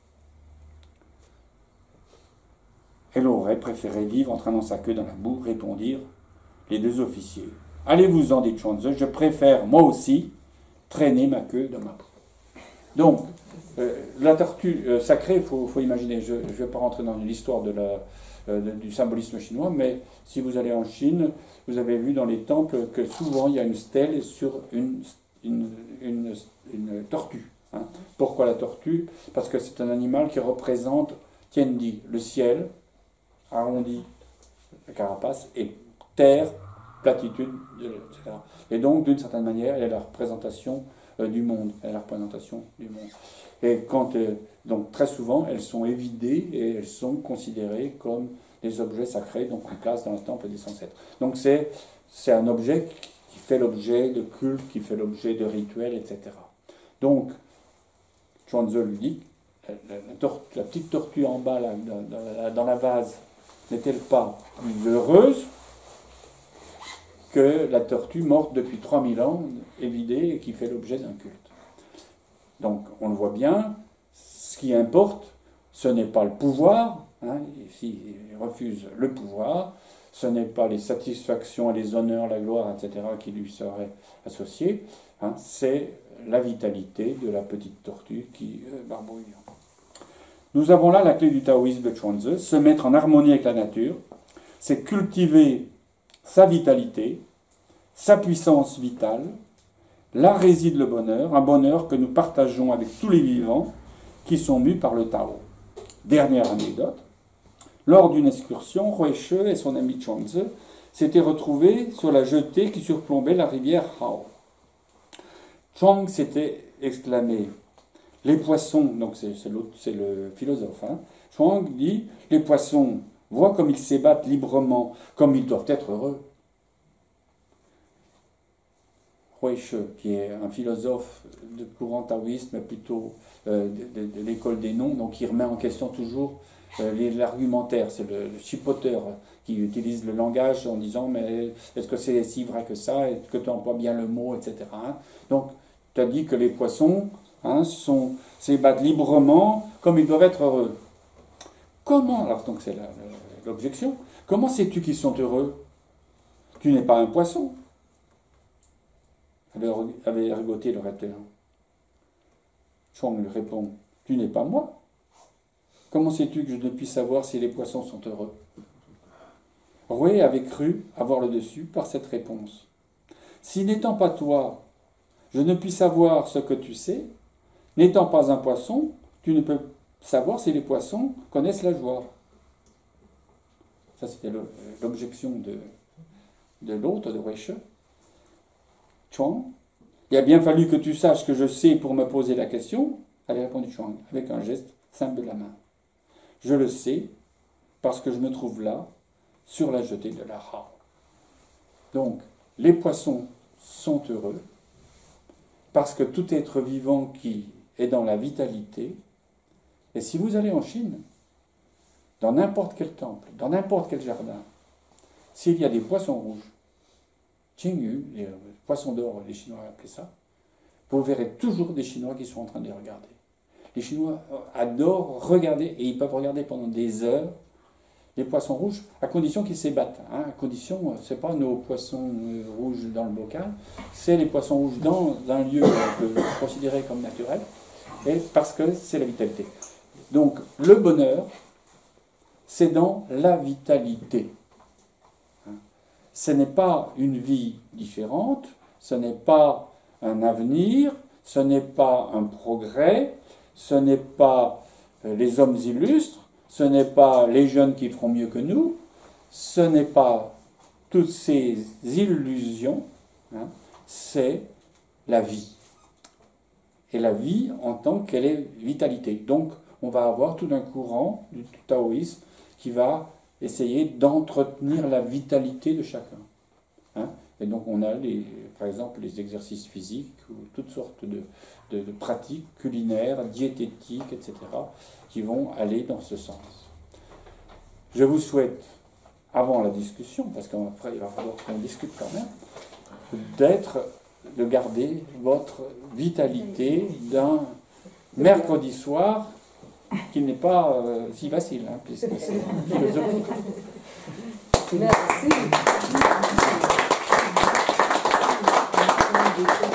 Speaker 1: Elle aurait préféré vivre en traînant sa queue dans la boue, répondirent les deux officiers. Allez-vous-en, dit Chuang-Tzu, je préfère, moi aussi, traîner ma queue dans ma boue. Donc, euh, la tortue euh, sacrée, il faut, faut imaginer, je ne vais pas rentrer dans l'histoire de la, euh, de, du symbolisme chinois, mais si vous allez en Chine, vous avez vu dans les temples que souvent il y a une stèle sur une, une, une, une tortue. Hein. Pourquoi la tortue? Parce que c'est un animal qui représente Tiandi, le ciel, arrondi, la carapace, et terre, platitude, et cetera. Et donc, d'une certaine manière, elle est la représentation euh, du monde. Elle est la représentation du monde. Et quand, euh, donc, très souvent, elles sont évidées et elles sont considérées comme des objets sacrés, donc on place dans le temple des ancêtres. Donc, c'est, c'est un objet qui fait l'objet de culte, qui fait l'objet de rituels, et cetera. Donc, Chuang-Tzu lui dit, la, la, la petite tortue en bas, là, dans, dans, la, dans la vase, n'est-elle pas plus heureuse que la tortue morte depuis trois mille ans, évidée, et qui fait l'objet d'un culte? Donc, on le voit bien, ce qui importe, ce n'est pas le pouvoir, hein, ici, il refuse le pouvoir, ce n'est pas les satisfactions, les honneurs, la gloire, et cetera, qui lui seraient associés, hein, c'est la vitalité de la petite tortue qui euh, barbouille. Nous avons là la clé du taoïsme de Chuang-Tzu, se mettre en harmonie avec la nature, c'est cultiver sa vitalité, sa puissance vitale. Là réside le bonheur, un bonheur que nous partageons avec tous les vivants qui sont mus par le Tao. Dernière anecdote, lors d'une excursion, Hui Shi et son ami Chuang-Tzu s'étaient retrouvés sur la jetée qui surplombait la rivière Hao. Chuang s'était exclamé, les poissons, donc c'est, c'est, c'est le philosophe, hein, Chuang dit, les poissons, vois comme ils s'ébattent librement, comme ils doivent être heureux. Hui Shi, qui est un philosophe de courant taoïste, mais plutôt euh, de, de, de l'école des noms, donc il remet en question toujours euh, les, l'argumentaire. C'est le, le chipoteur qui utilise le langage en disant mais est-ce que c'est si vrai que ça? Est-ce que tu emploies bien le mot, et cetera. Hein. Donc, tu as dit que les poissons hein, sont, s'ébattent librement comme ils doivent être heureux. Comment, alors donc c'est la, la, l'objection, comment sais-tu qu'ils sont heureux? Tu n'es pas un poisson. Avait ergoté le rêteur. Chuang lui répond, tu n'es pas moi. Comment sais-tu que je ne puis savoir si les poissons sont heureux? Rouet avait cru avoir le dessus par cette réponse. Si n'étant pas toi, je ne puis savoir ce que tu sais, n'étant pas un poisson, tu ne peux savoir si les poissons connaissent la joie. Ça, c'était l'objection de, de l'autre, de Hui Shi. Chuang, il a bien fallu que tu saches que je sais pour me poser la question, avait répondu Chuang, avec un geste simple de la main. Je le sais parce que je me trouve là, sur la jetée de la Hao. Donc, les poissons sont heureux parce que tout être vivant qui est dans la vitalité, et si vous allez en Chine, dans n'importe quel temple, dans n'importe quel jardin, s'il y a des poissons rouges, Qingyu, les poissons d'or, les Chinois appelaient ça, vous verrez toujours des Chinois qui sont en train de les regarder. Les Chinois adorent regarder, et ils peuvent regarder pendant des heures, les poissons rouges, à condition qu'ils s'ébattent. Hein, à condition, ce n'est pas nos poissons rouges dans le bocal, c'est les poissons rouges dans un lieu qu'on peut considérer comme naturel, et parce que c'est la vitalité. Donc, le bonheur, c'est dans la vitalité. Ce n'est pas une vie différente, ce n'est pas un avenir, ce n'est pas un progrès, ce n'est pas les hommes illustres, ce n'est pas les jeunes qui feront mieux que nous, ce n'est pas toutes ces illusions, hein, c'est la vie. Et la vie en tant qu'elle est vitalité. Donc, on va avoir tout un courant du taoïsme qui va essayer d'entretenir la vitalité de chacun. Hein. Et donc on a, les, par exemple, les exercices physiques ou toutes sortes de, de, de pratiques culinaires, diététiques, et cetera, qui vont aller dans ce sens. Je vous souhaite, avant la discussion, parce qu'après il va falloir qu'on discute quand même, d'être, de garder votre vitalité d'un mercredi soir qui n'est pas euh, si facile, hein, puisque c'est philosophique.
Speaker 2: Merci.